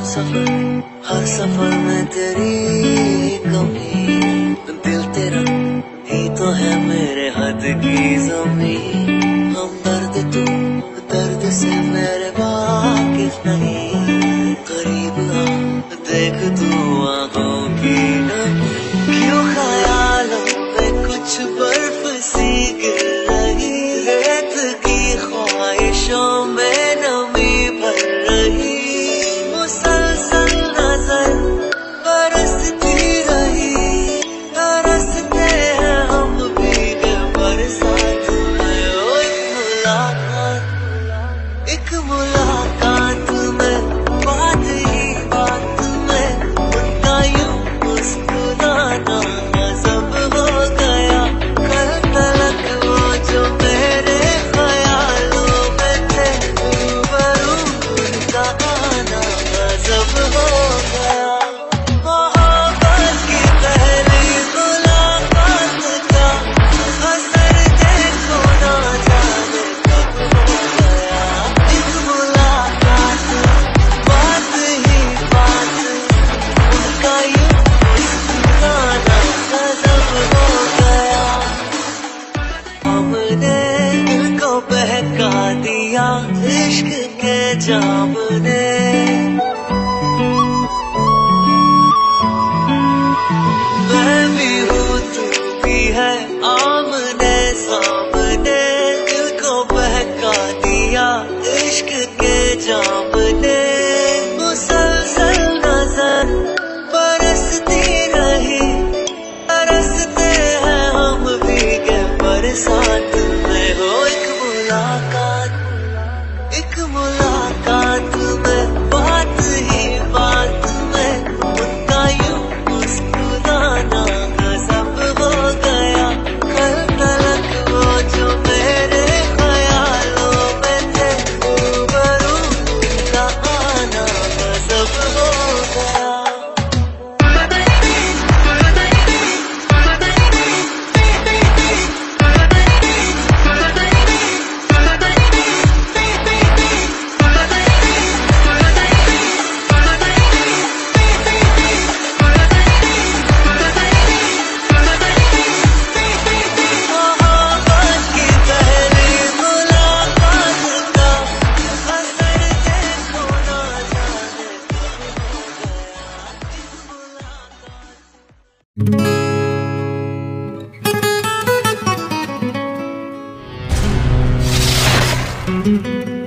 सफर, हर सफर में तेरी कमी, दिल तेरा ही तो है मेरे हद की ज़मीं। हम दर्द तू दर्द से मेरे वाकिफ नहीं, करीब आ देख तू आंखों की नमी। क्यों ख्यालों पे कुछ बर्फ सी गिर रही, रेत की ख्वाहिशों में नमी भर रही। मुसलसल नजर बरसती रही, तरसते हैं हम भीगे बरसात में। ओ एक मुलाकात में, बात ही बात में, उनका यूं मुस्कुराना गज़ब हो गया। कल तलक वो जो मेरे ख्यालों में थे, रूबरू उनका आना गज़ब हो गया। मोहब्बत की पहली मुलाकात का असर देखो ना जाने कब हो गया। एक मुलाकात, बात ही बात, उनका यूं मुस्कुराना गज़ब हो गया। हमने दिल को बहका दिया इश्क के जाम ने, मैं भी हूँ तू भी है आमने सामने। दिल को बहका दिया इश्क के जाम ने, मुसलसल नजर बरसती रही, तरसते हैं हम भीगे बरसात में। हो एक मुलाकात में, बात ही बात में, उनका यूं मुस्कुराना गज़ब हो गया। कल तलक वो जो मेरे ख्यालों में थे, रूबरू उनका आना गज़ब हो गया। मोहब्बत की पहली मुलाकात का असर देखो ना जाने कब हो गया। एक मुलाकात।